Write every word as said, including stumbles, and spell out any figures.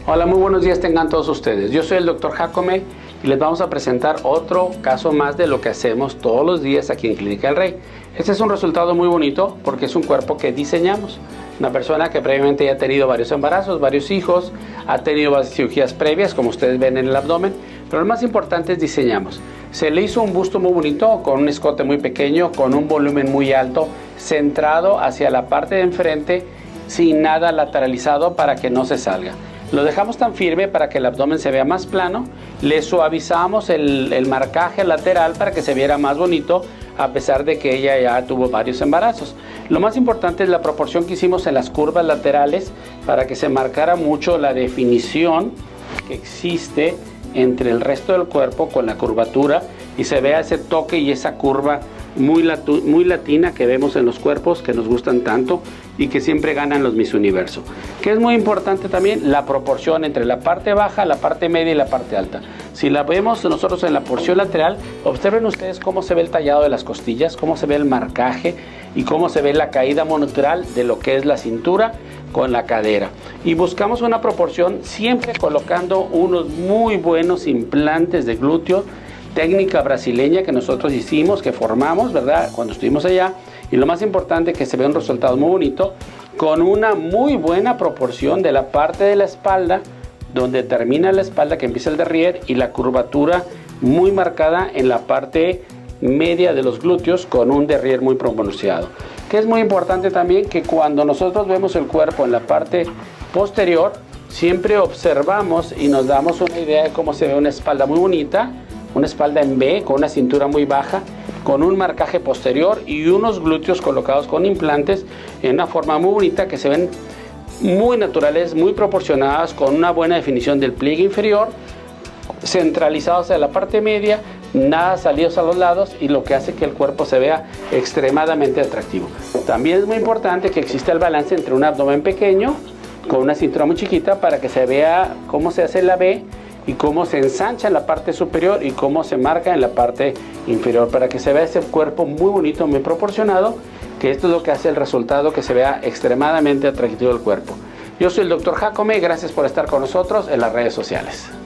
Hola, muy buenos días tengan todos ustedes. Yo soy el doctor Jacome y les vamos a presentar otro caso más de lo que hacemos todos los días aquí en Clínica del Rey. Este es un resultado muy bonito porque es un cuerpo que diseñamos. Una persona que previamente ya ha tenido varios embarazos, varios hijos, ha tenido varias cirugías previas, como ustedes ven en el abdomen, pero lo más importante es diseñamos. Se le hizo un busto muy bonito, con un escote muy pequeño, con un volumen muy alto, centrado hacia la parte de enfrente, sin nada lateralizado para que no se salga. Lo dejamos tan firme para que el abdomen se vea más plano, le suavizamos el, el marcaje lateral para que se viera más bonito, a pesar de que ella ya tuvo varios embarazos. Lo más importante es la proporción que hicimos en las curvas laterales para que se marcara mucho la definición que existe entre el resto del cuerpo con la curvatura y se vea ese toque y esa curva muy, latu muy latina que vemos en los cuerpos que nos gustan tanto y que siempre ganan los Miss Universo. Que es muy importante también la proporción entre la parte baja, la parte media y la parte alta. Si la vemos nosotros en la porción lateral, observen ustedes cómo se ve el tallado de las costillas, cómo se ve el marcaje y cómo se ve la caída monolateral de lo que es la cintura con la cadera. Y buscamos una proporción siempre colocando unos muy buenos implantes de glúteo, técnica brasileña que nosotros hicimos, que formamos, ¿verdad? Cuando estuvimos allá. Y lo más importante, que se ve un resultado muy bonito, con una muy buena proporción de la parte de la espalda, donde termina la espalda, que empieza el derrier, y la curvatura muy marcada en la parte media de los glúteos, con un derrier muy pronunciado. Que es muy importante también que cuando nosotros vemos el cuerpo en la parte posterior, siempre observamos y nos damos una idea de cómo se ve una espalda muy bonita, una espalda en V, con una cintura muy baja, con un marcaje posterior y unos glúteos colocados con implantes en una forma muy bonita que se ven muy naturales, muy proporcionadas, con una buena definición del pliegue inferior, centralizados hacia la parte media, nada salidos a los lados, y lo que hace que el cuerpo se vea extremadamente atractivo. También es muy importante que exista el balance entre un abdomen pequeño con una cintura muy chiquita para que se vea cómo se hace la V y cómo se ensancha en la parte superior y cómo se marca en la parte inferior, para que se vea ese cuerpo muy bonito, muy proporcionado, que esto es lo que hace el resultado, que se vea extremadamente atractivo el cuerpo. Yo soy el doctor Jacome, gracias por estar con nosotros en las redes sociales.